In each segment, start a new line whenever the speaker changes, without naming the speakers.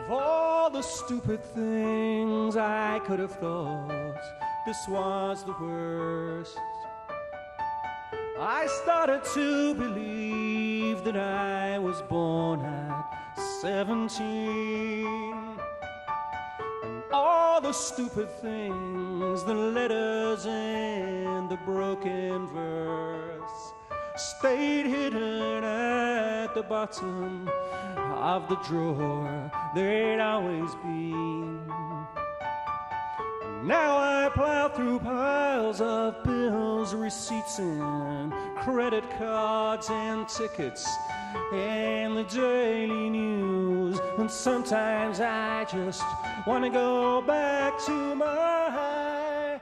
Of all the stupid things I could have thought, this was the worst. I started to believe that I was born at 17. And all the stupid things, the letters and the broken verse, stayed hidden at the bottom of the drawer they'd always been. Now I plow through piles of bills, receipts, and credit cards and tickets and the daily news. And sometimes I just want to go back to my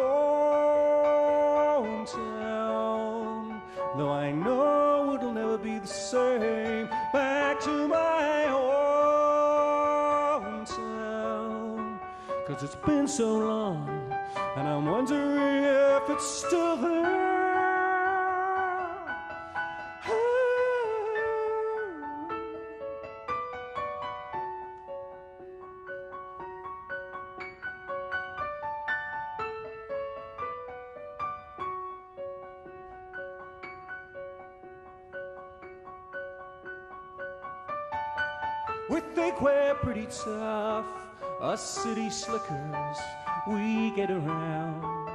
hometown, though I know it'll never be the same. Back to my hometown, 'cause it's been so long, and I'm wondering if it's still there. We think we're pretty tough, us city slickers, we get around.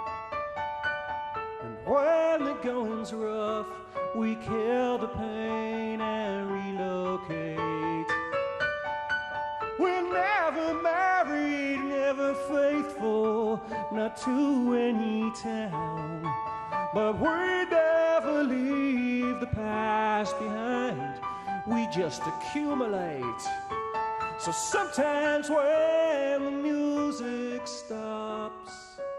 And when the going's rough, we kill the pain and relocate. We're never married, never faithful, not to any town. But we never leave the past behind, we just accumulate. So sometimes when the music stops,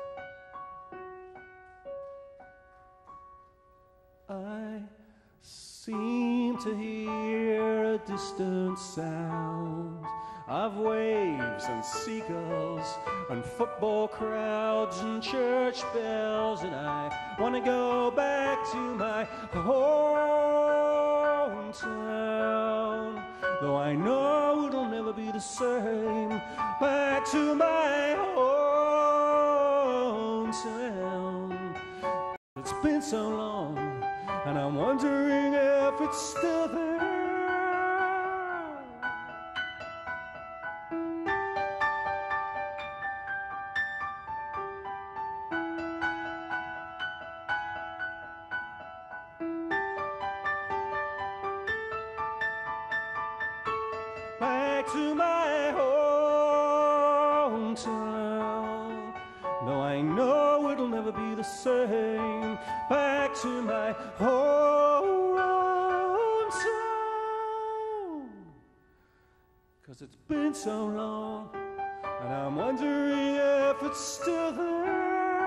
I seem to hear a distant sound of waves and seagulls and football crowds and church bells, and I want to go back to my hometown, though I know it'll never be the same. Back to my hometown. It's been so long, and I'm wondering if it's still there. Back to my hometown, though I know it'll never be the same. Back to my hometown, 'cause it's been so long, and I'm wondering if it's still there.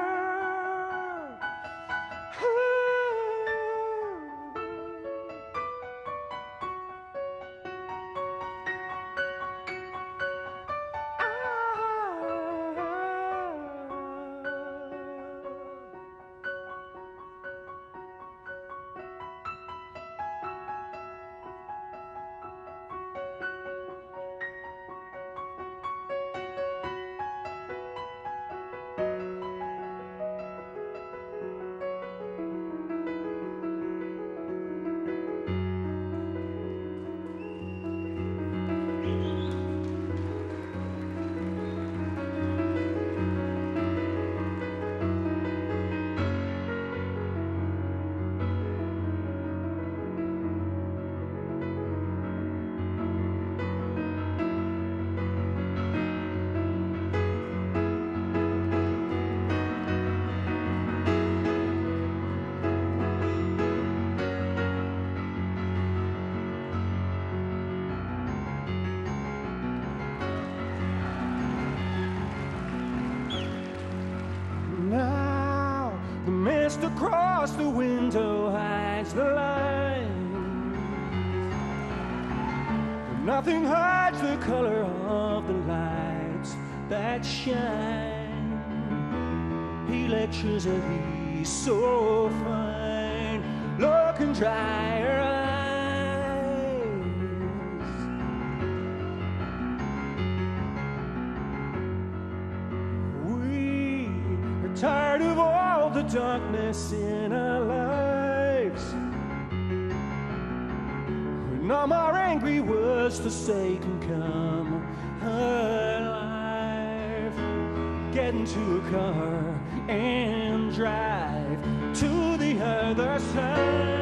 Mist across the window hides the line, but nothing hides the color of the lights that shine. Electricity so fine, look and dry your eyes. tired of all the darkness in our lives. No more angry words to say can come alive. Get into a car and drive to the other side.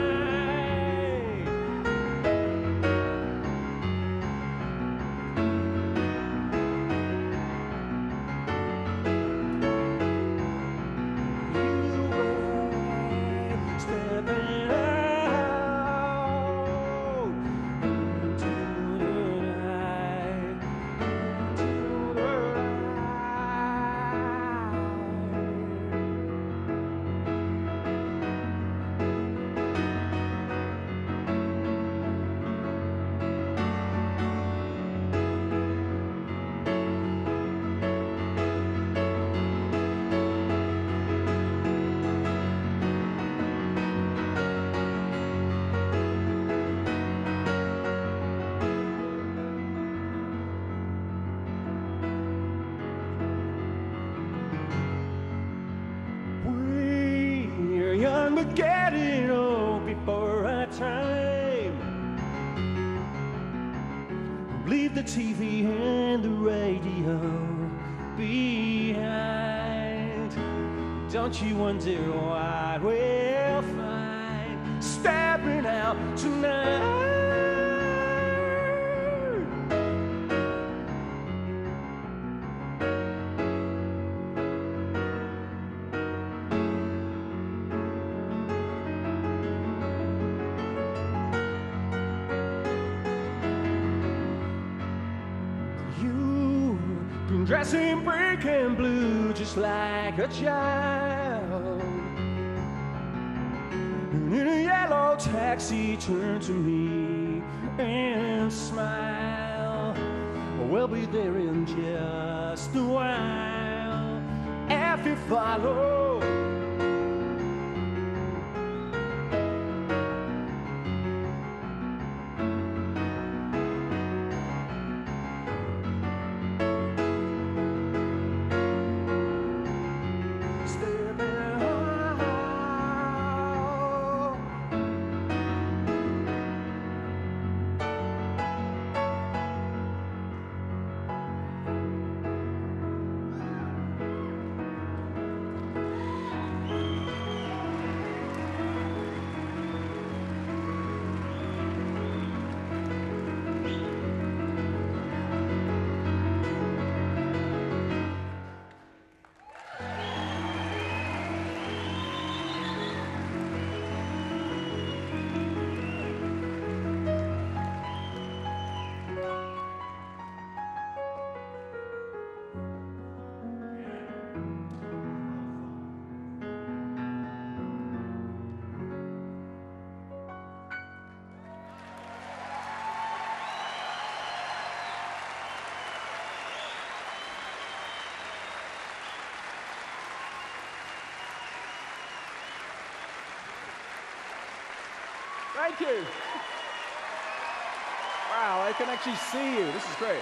We're getting old before our time. Leave the TV and the radio behind. Don't you wonder what we'll find stepping out tonight? Dressing brick and blue just like a child. And in a yellow taxi, turn to me and smile. We'll be there in just a while. If you follow, thank you. Wow, I can actually see you. This is great.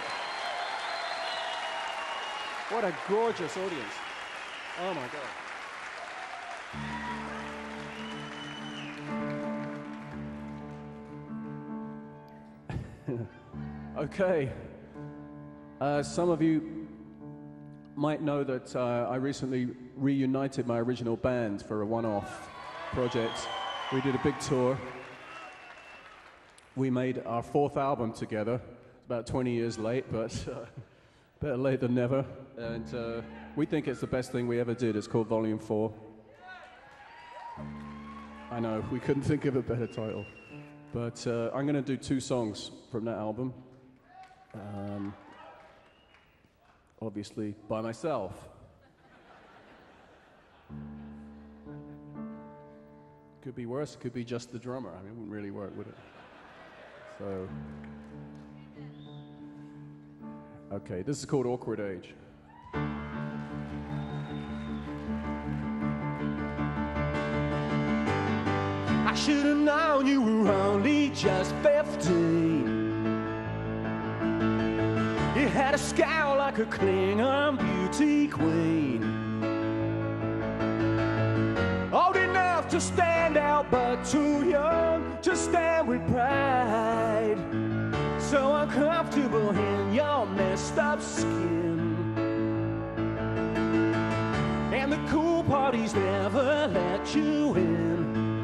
What a gorgeous audience. Oh my God. Okay. Some of you might know that I recently reunited my original band for a one-off project. We did a big tour. We made our fourth album together. It's about 20 years late, but better late than never. And we think it's the best thing we ever did. It's called Volume 4. I know, we couldn't think of a better title. But I'm going to do 2 songs from that album. Obviously, by myself. Could be worse, could be just the drummer. I mean, it wouldn't really work, would it? So, okay, this is called Awkward Age. I should have known you were only just 15. You had a scowl like a Klingon beauty queen. to stand out, but too young to stand with pride. So uncomfortable in your messed up skin, and the cool parties never let you in.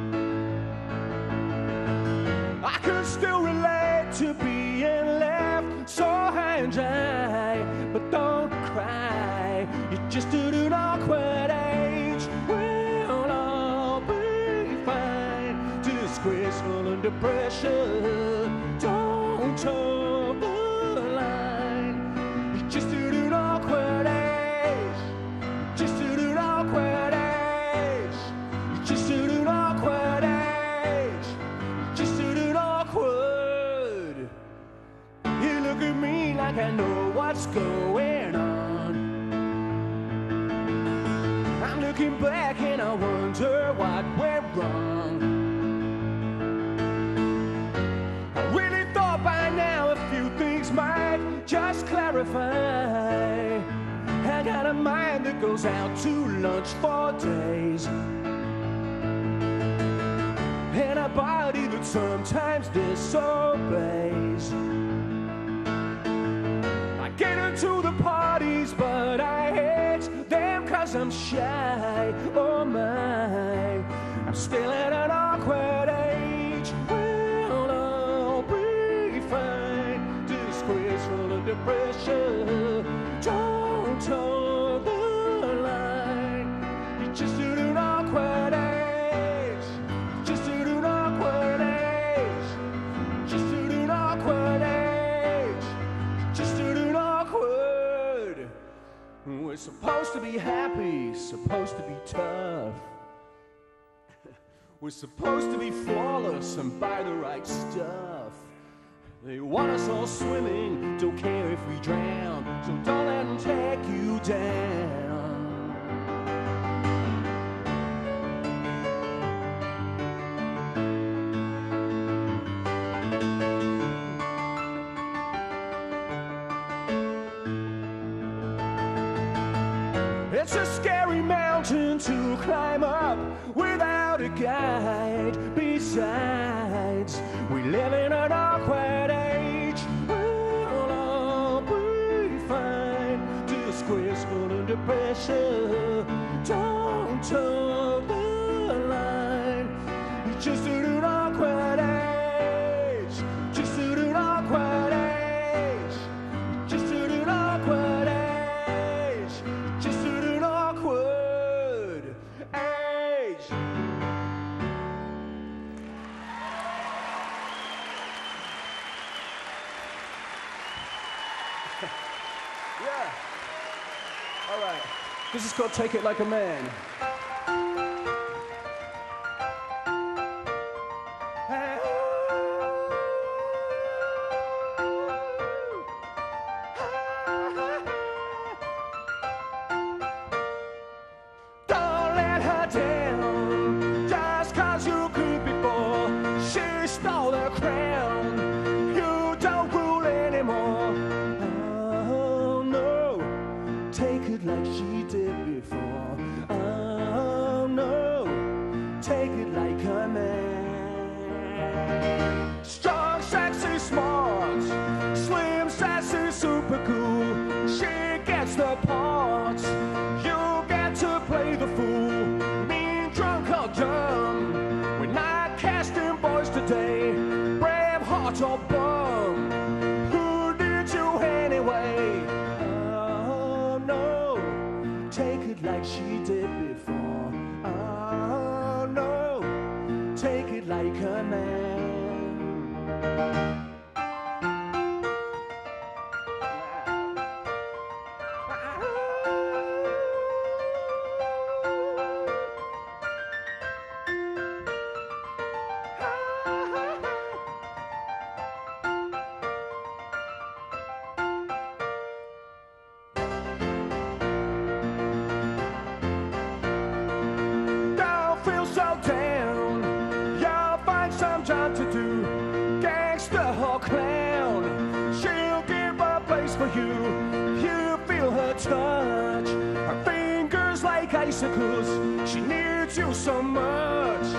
I could still relate to being left so high and dry, but don't cry, you're just at an awkward age. We'll all be fine. Disgraceful under pressure, don't toe the line. You're just at an awkward age, just at an awkward age, you're just at an awkward age, just at an awkward. You look at me like I know what's going on. I'm looking back and I wonder what went wrong. I really thought by now a few things might just clarify. I got a mind that goes out to lunch for days, and a body that sometimes disobeys. I get into the parties, but I hate them 'cause I'm shy. Oh my, I'm still at an awkward age. We'll all be fine. Disgraceful under pressure, don't toe the line. You're just at an awkward age, just at an awkward age, just at an awkward age, just at an awkward. We're supposed to be happy, supposed to be tough. We're supposed to be flawless and buy the right stuff. They want us all swimming, don't care if we drown, so don't let them take you down. It's a scary mountain to climb up without a guide. Besides, we live in an awkward age. We'll all be fine. Disgraceful under pressure, don't toe the line. You're just at an awkward age, just at an awkward age, just at an awkward age, just at an awkward age. Yeah. All right. This is called Take It Like a Man. Don't let her down just 'cause you could before. She stole the crown. You don't rule anymore. Oh no, take it like she did before. Oh no, take it like a man. Strong, sexy, smart, slim, sassy, super cool. She gets the parts. You get to play the fool. Mean, drunk, or dumb. We're not casting boys today. Brave heart or bum. Who did you anyway? Oh no, take it like she did before. Oh no, take it like a man. Don't feel so down. You'll find some job to do. Gangster or clown, she'll give a place for you. You feel her touch, her fingers like icicles. She needs you so much.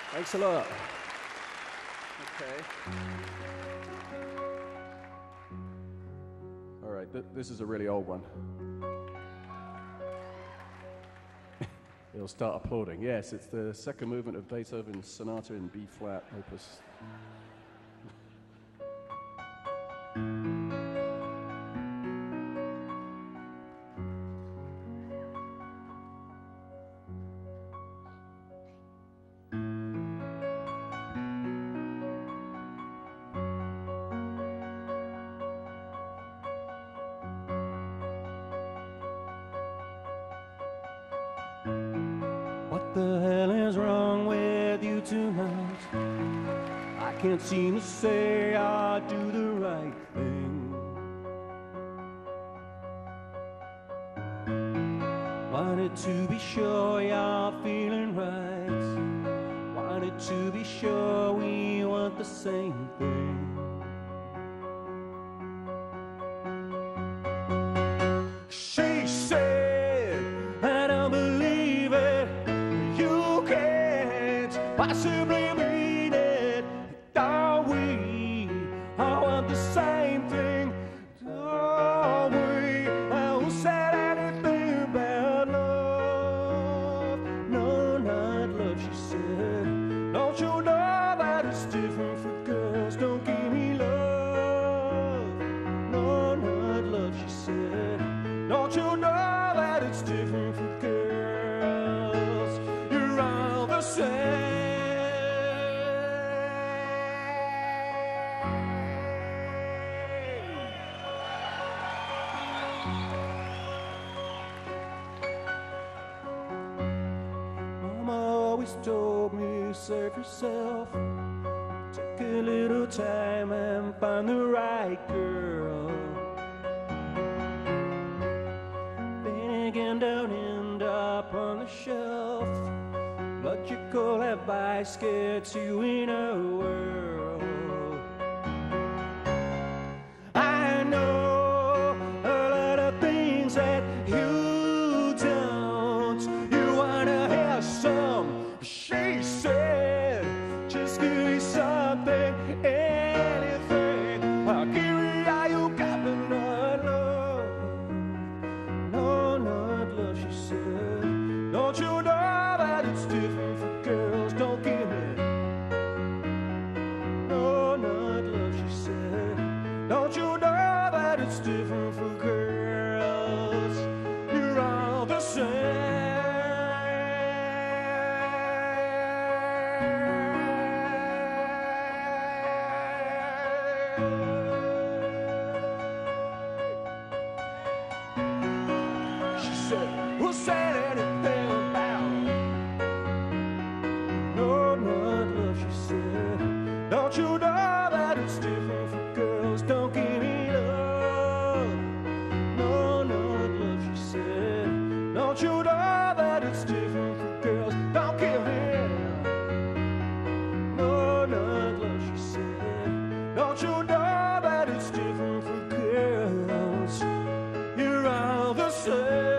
Thanks a lot. Okay. All right, this is a really old one. He'll start applauding. Yes, it's the second movement of Beethoven's Sonata in B flat, opus. What the hell is wrong with you tonight? I can't seem to say I do the right thing. Wanted to be sure you're feeling right. Wanted to be sure we want the same thing. She said, I don't believe it. You can't possibly mean it. Don't we all want the same thing? Don't we? Who said anything about love? No, not love, she said. Don't you know that it's different for girls? Don't give me love. No, not love, she said. Don't you know that it's different for girls? You're all the same. Mama always told me, save yourself. Take a little time and find the right girl. Again, don't end up on the shelf. Logical advice gets you in a whirl. I know a lot of things that you don't. You wanna hear some? She said, just give me something, anything. I'll give you all you got, but not love. No, not love, she said. Don't you know that it's different for girls? Don't give me. No, not love, she said. Don't you know that it's different for girls? You're all the same. She said, who said anything about? No, not love, she said. Don't you know that it's different for girls? Don't give me love. No, not love, she said. Don't you know that it's different for girls? Don't give me. No, not love, she said. Don't you know that it's different for girls? You're all the same.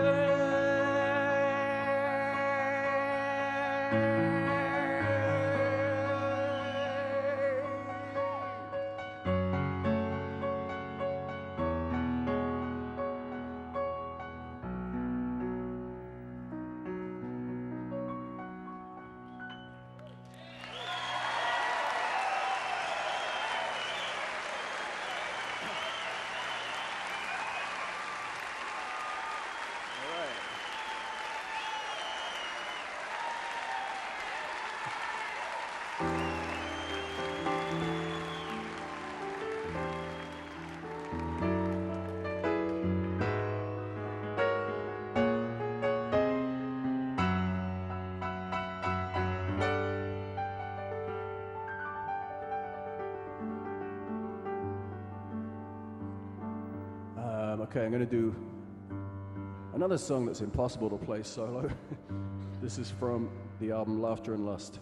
Okay, I'm going to do another song that's impossible to play solo. This is from the album Laughter and Lust.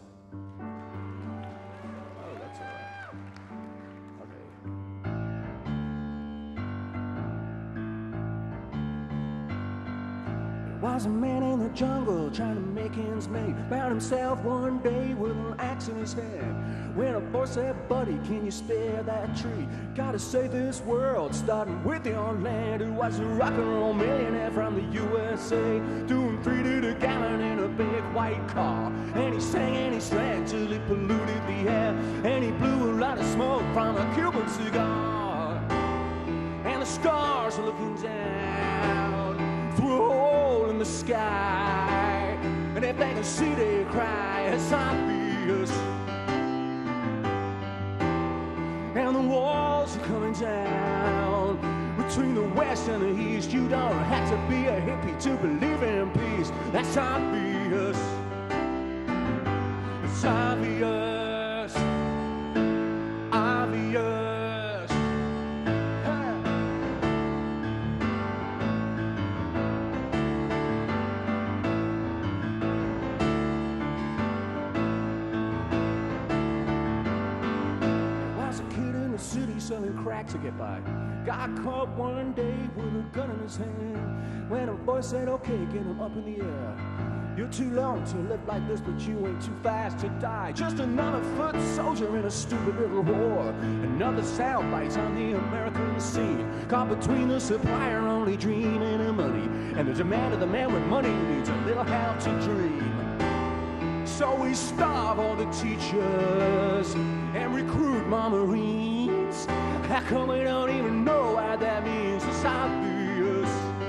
Oh, that's all right. Okay. Was a man in the jungle trying to make ends meet. Found himself one day with an axe in his hand. When a voice said, buddy, can you spare that tree? Gotta save this world, starting with your land. Who was a rock and roll millionaire from the USA, doing 3 to the gallon in a big white car. And he sang and he sang till he polluted the air. And he blew a lot of smoke from a Cuban cigar. And the stars are looking down through a hole in the sky, and if they can see they cry, it's obvious. And the walls are coming down between the west and the east. You don't have to be a hippie to believe in peace. That's obvious. It's obvious. Obvious. Hey. Was a kid in the city selling crack to get by. Got caught one day with a gun in his hand. When a voice said, okay, get him up in the air. You're too long to live like this, but you ain't too fast to die. Just another foot soldier in a stupid little war. Another soundbite on the American scene. Caught between the supplier only dreaming of money and the demand of the man with money who needs a little help to dream. So we starve all the teachers and recruit more Marines. How come we don't even know what that means? It's obvious.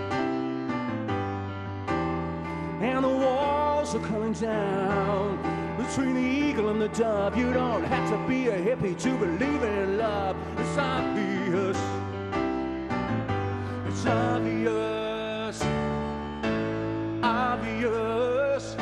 And the walls are coming down between the eagle and the dove. You don't have to be a hippie to believe in love. It's obvious. It's obvious. Obvious.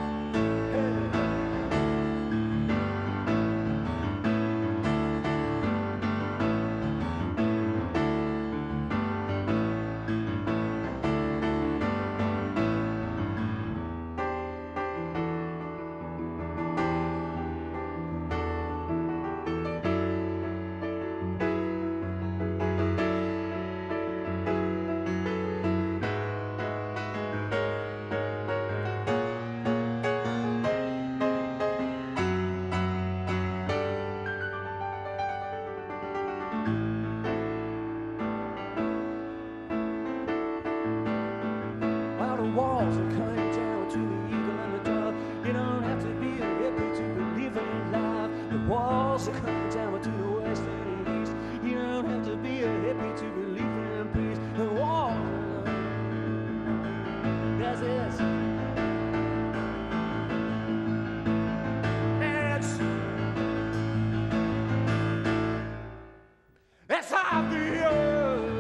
Walls are coming down to the eagle and the dove. You don't have to be a hippie to believe in love. The walls are coming down to the west and the east. You don't have to be a hippie to believe in peace. The walls, that's it. It's obvious.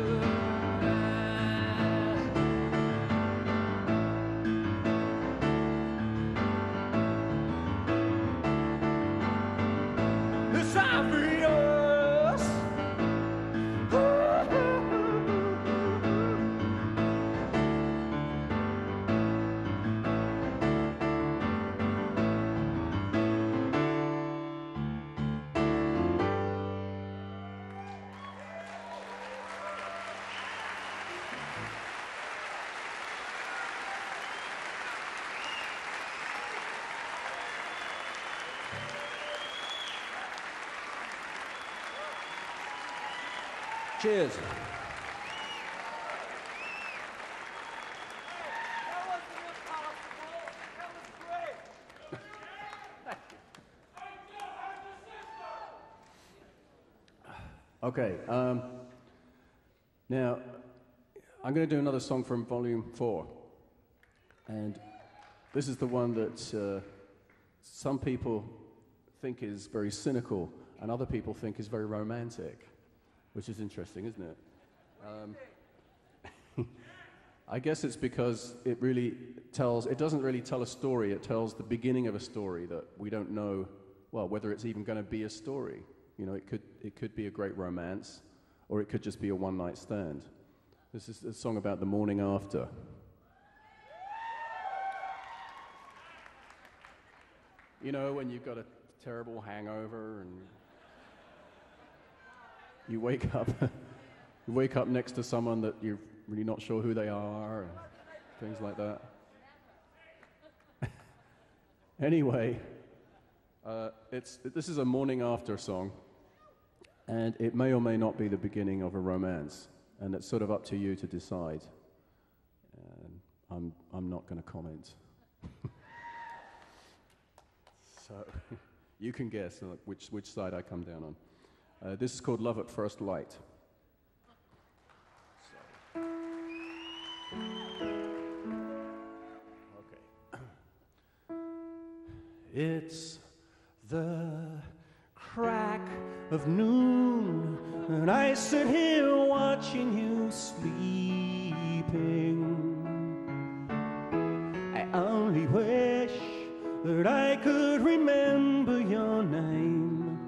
Cheers.
That wasn't impossible. That was great.
Okay, now I'm going to do another song from Volume 4, and this is the one that some people think is very cynical and other people think is very romantic, which is interesting, isn't it? I guess it's because it doesn't really tell a story, it tells the beginning of a story that we don't know, well, whether it's even going to be a story. You know, it could be a great romance, or it could just be a one-night stand. This is a song about the morning after. You know, when you've got a terrible hangover and you wake up next to someone that you're really not sure who they are. things like that. Anyway, this is a morning after song, and it may or may not be the beginning of a romance, and it's sort of up to you to decide. And I'm not going to comment. So you can guess which side I come down on. This is called Love at First Light. It's the crack of noon, and I sit here watching you sleeping. I only wish that I could remember your name,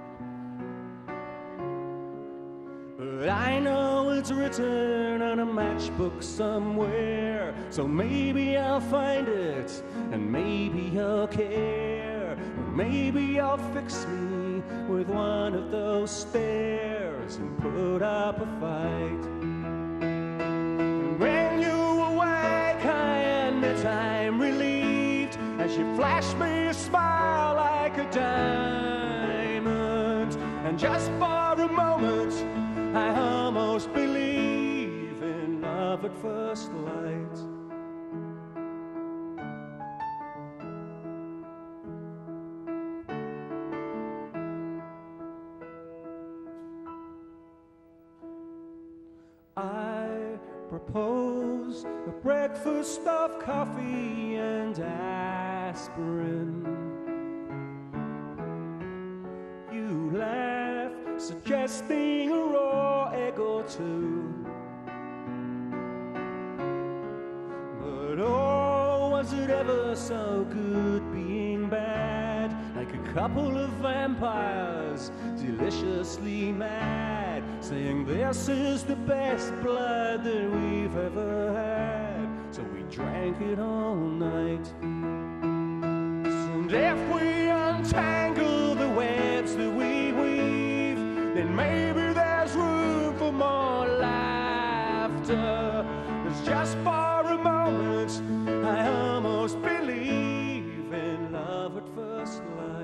but I know it's written on a matchbook somewhere, so maybe I'll find it, and maybe you'll care, or maybe you'll fix me with one of those stares and put up a fight. And when you awake, I admit I'm relieved, as you flash me a smile like a diamond, and just for a moment I almost believe in love at first light. I propose a breakfast of coffee and aspirin. You laugh, suggesting a raw egg or two. But oh, was it ever so good being bad, like a couple of vampires, deliciously mad, saying this is the best blood that we've ever had. So we drank it all night. And if we untangle the webs that we weave, then maybe there's room for more laughter. It's just for a moment I almost believe in love at first light.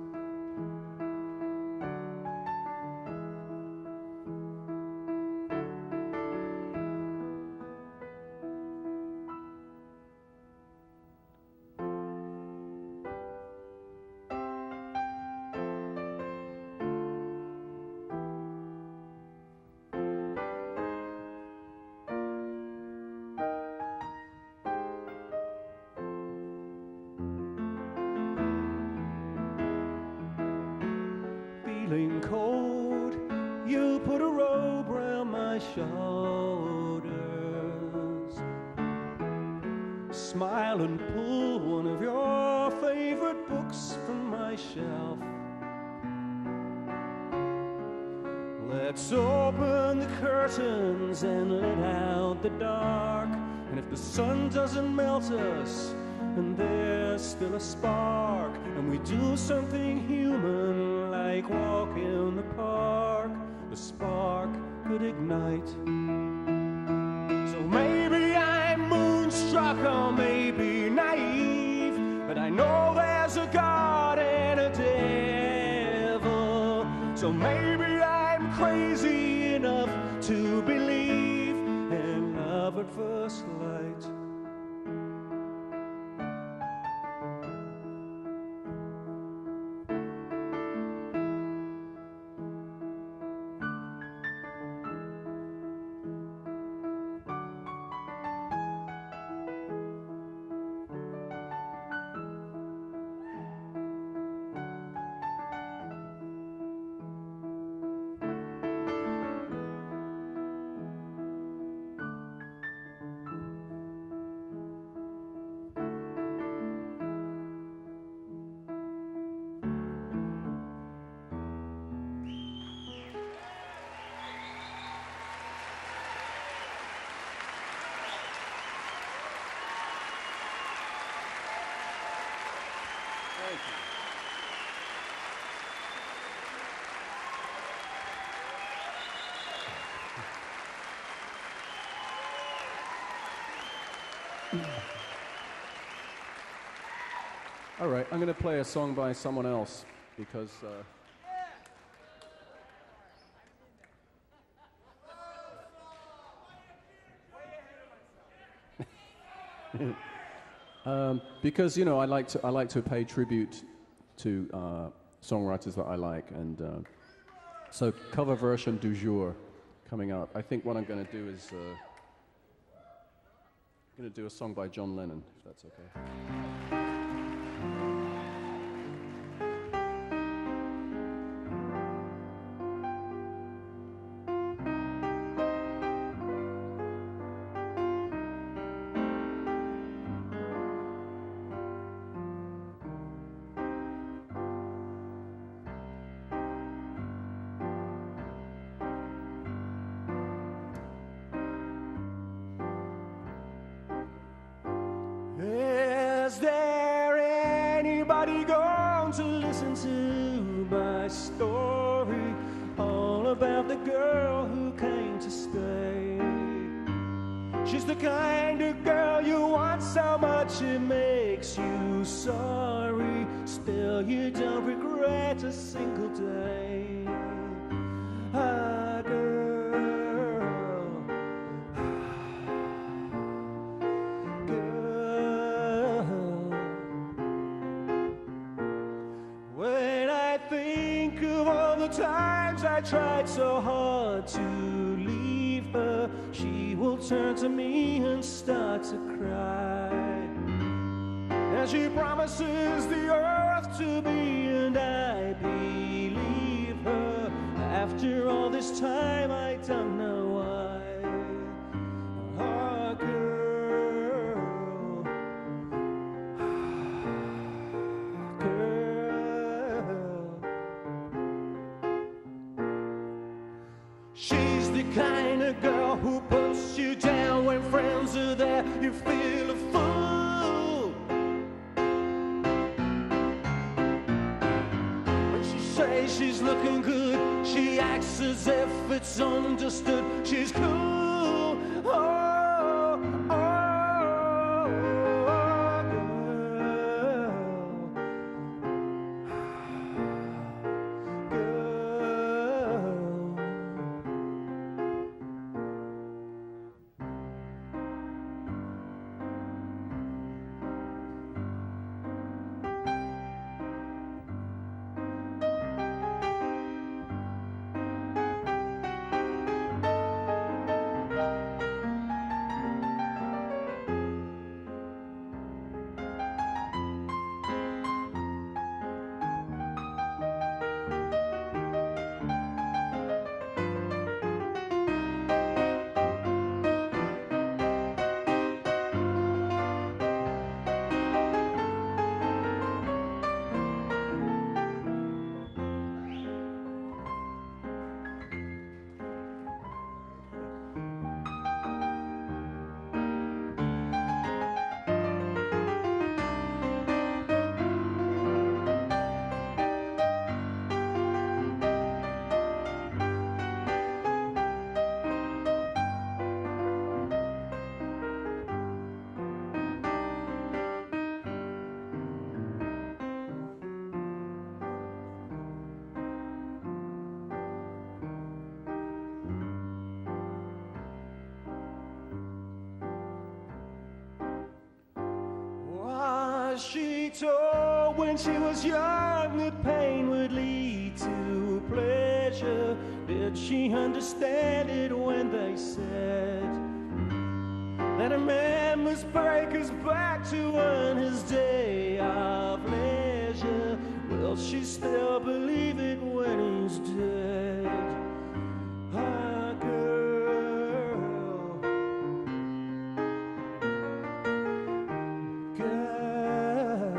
Feeling cold, you put a robe round my shoulders. Smile and pull one of your favorite books from my shelf. Let's open the curtains and let out the dark. And if the sun doesn't melt us, and there's still a spark, and we do something human like walk in the park, the spark could ignite. So maybe I'm moonstruck or maybe naive, but I know there's a God and a devil. So maybe I'm crazy enough to believe in love at first light. All right, I'm going to play a song by someone else because because you know I like to pay tribute to songwriters that I like, and so cover version du jour coming up. I think what I'm going to do is I'm going to do a song by John Lennon, if that's okay. Is there anybody going to listen to my story? All about the girl who came to stay. She's the kind of girl you want so much it makes you sorry. Still you don't regret a single day. Ah, girl, girl. When I think of all the times I tried so hard to leave her, she will turn to me and start to cry. And she promises the earth to me, and I believe her. After all this time, I don't know why. Oh, girl, girl. She's the kind of girl who puts you down when friends are there. You feel a fool. When she says she's looking good, she acts as if it's understood. She's cool. Oh, oh, girl, girl. Was she told when she was young that pain would lead to pleasure? Did she understand it when they said that a man must break his back to earn his day of leisure? Will she still believe it when he's dead? Ah, girl, girl,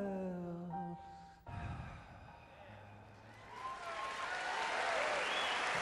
girl.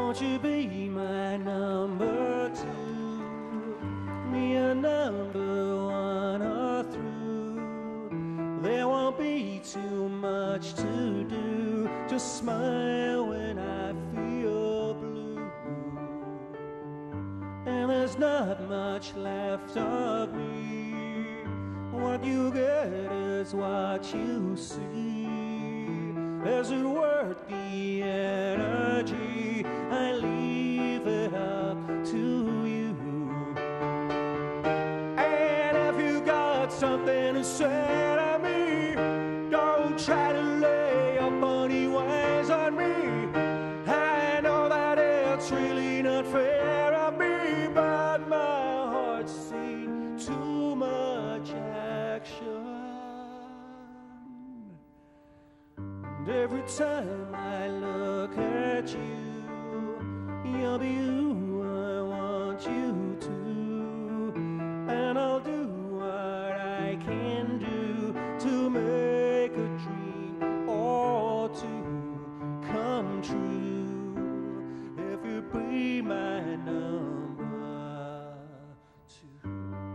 won't you be my number two? Me a number one or through. There won't be too much to do. Just smile when I feel blue. And there's not much left of me. What you get is what you see. Is it worth the energy? I leave it up to you. And if you got something to say to me, don't try to lay your funny ways on me. I know that it's really not fair of me, but my heart's seen too much action. And every time I look at you, you'll be who I want you to. And I'll do what I can do to make a dream or two come true. If you be my number two.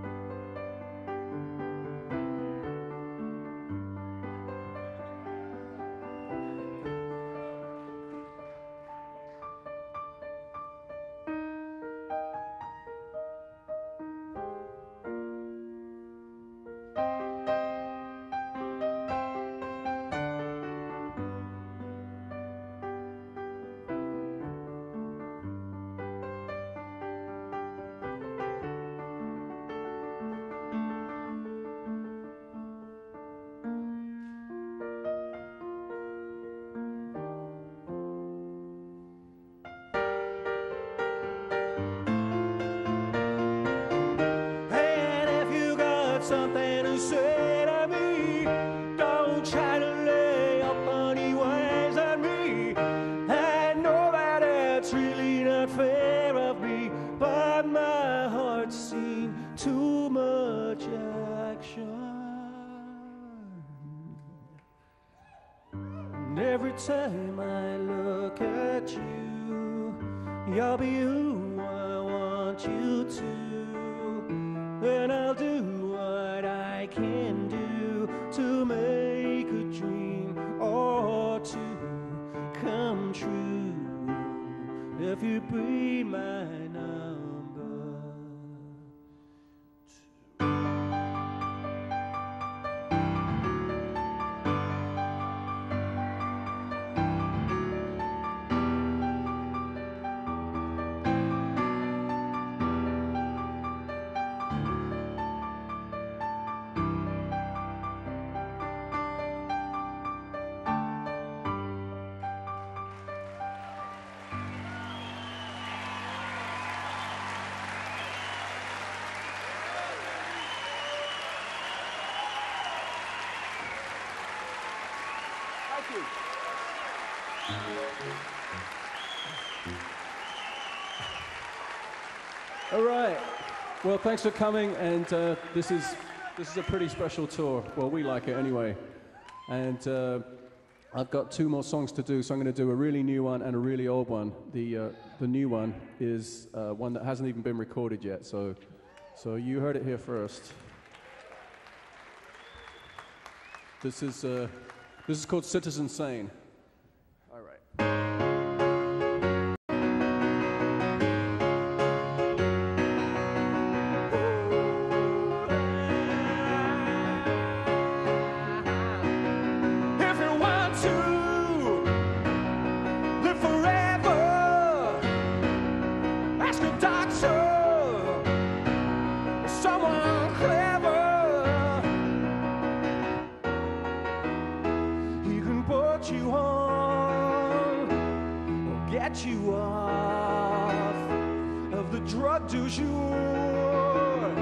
Something to say to me. Don't try to lay your funny ways on me. I know that it's really not fair of me, but my heart's seen too much action. And every time I look at you, you'll be who I want you to. And I'll do what I can do to make a dream or two come true. If you be my number two.
Thank you.
All right. Well, thanks for coming, and this is a pretty special tour. Well, we like it anyway. And I've got 2 more songs to do, so I'm going to do a really new one and a really old one. The new one is one that hasn't even been recorded yet, so you heard it here first. This is called Citizen Sane. All right. If you want to live forever, ask a doctor, someone clever. Put you on or get you off of the drug du jour.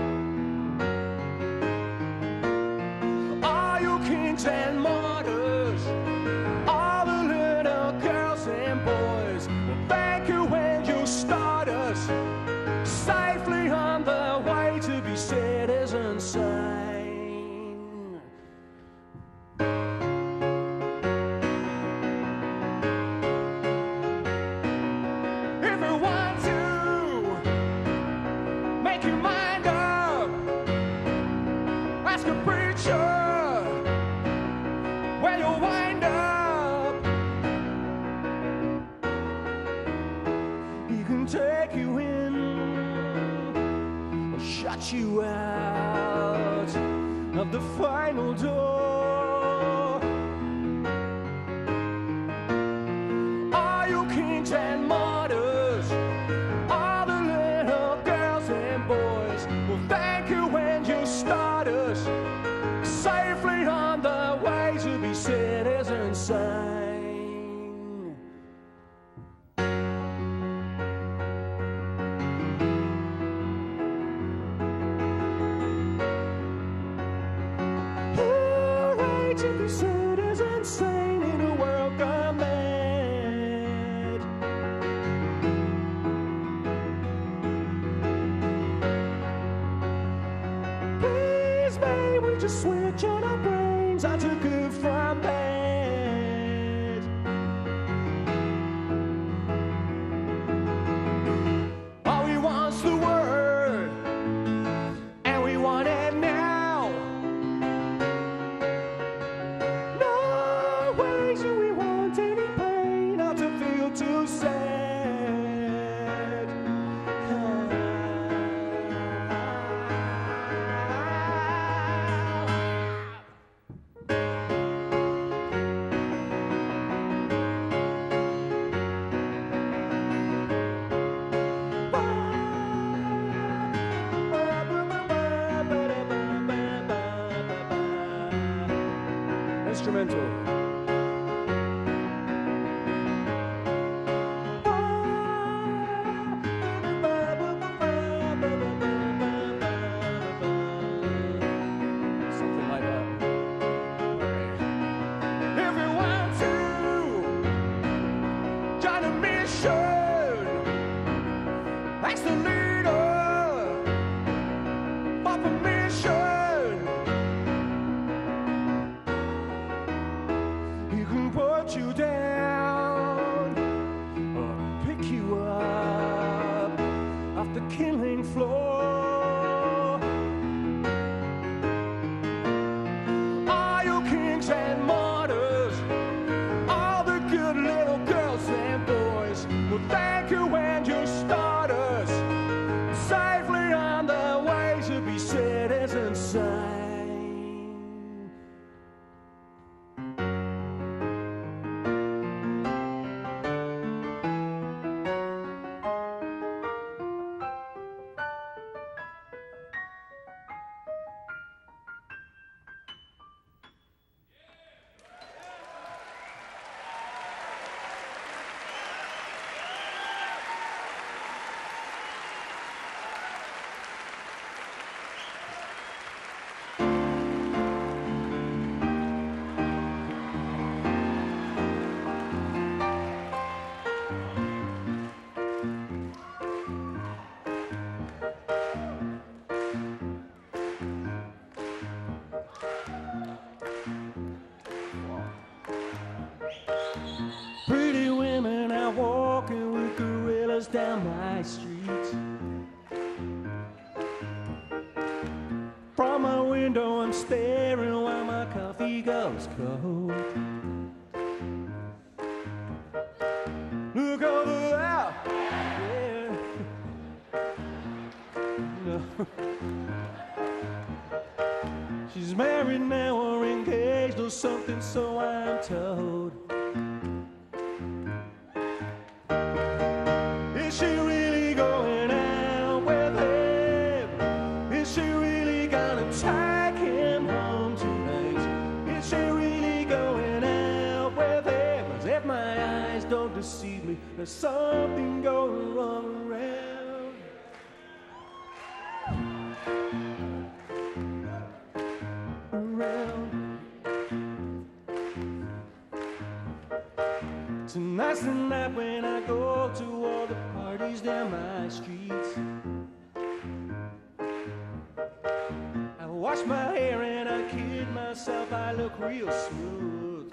All you kings and martyrs, all the little girls and boys will thank you when you start us safely on the way to be citizen sane. push you out of the final door. All you kings and martyrs, all the little girls and boys will thank you when you start us safely on the way to be citizens sane. Hooray to be citizens sane in a world gone mad. Please, may we just switch on our brains onto good from bad. All we want's the word, and we want it now. No ways do we want any pain, not to feel too sad. Instrumental. Something like that. If you want to join a mission, ask the leader for permission. He can put you down or pick you up off the killing floor. All you kings and martyrs, all the good little girls and boys will thank you when you start us safely on the way to be citizens sane. Pretty women out walking with gorillas down my street. From my window I'm staring while my coffee goes cold. Look over there. Yeah. No. She's married now or engaged or something, so I'm told. Is she really going out with him? Is she really gonna take him home tonight? Is she really going out with him? 'Cause if my eyes don't deceive me, there's something going wrong around. Tonight's the night when I go to all the parties down my street. I wash my hair and I kid myself I look real smooth.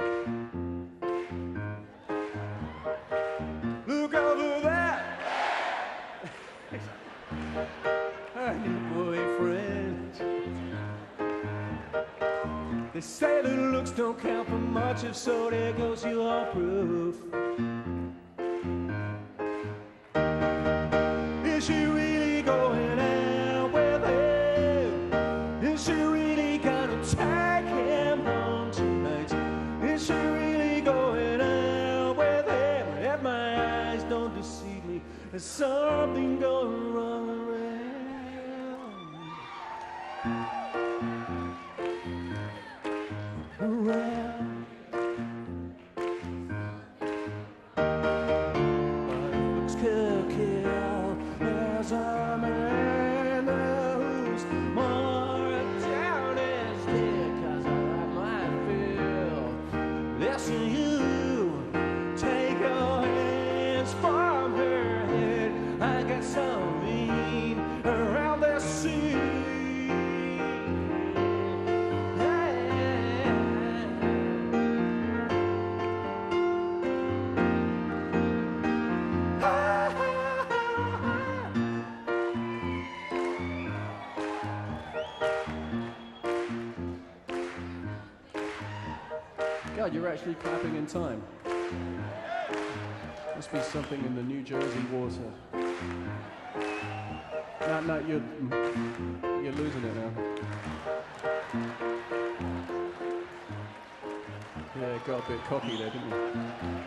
Look over there. I need a boyfriend. They say that looks don't count for much, if so, there goes your proof. Is she really going out with him? There's something going wrong around. Looks could kill. There's a man who's more down his dick, 'cause I might feel. Listen, you take your hands from her head. I got something around the sea. God, you're actually clapping in time. Must be something in the New Jersey water. No, you're losing it now. Yeah, got a bit cocky there, didn't you?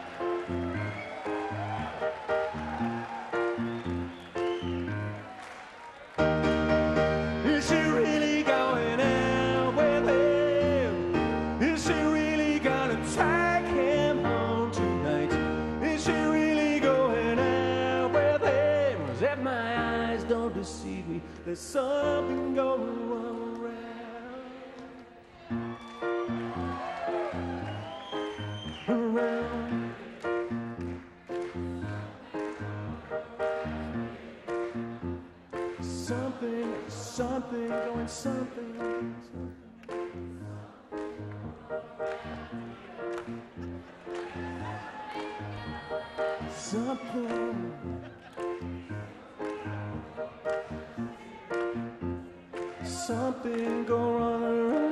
Is she really going out with him? Is she really gonna take him home tonight? Is she really going out with him? Is that my eyes don't deceive me? There's something going on around. Something going something. Something. Something going on around.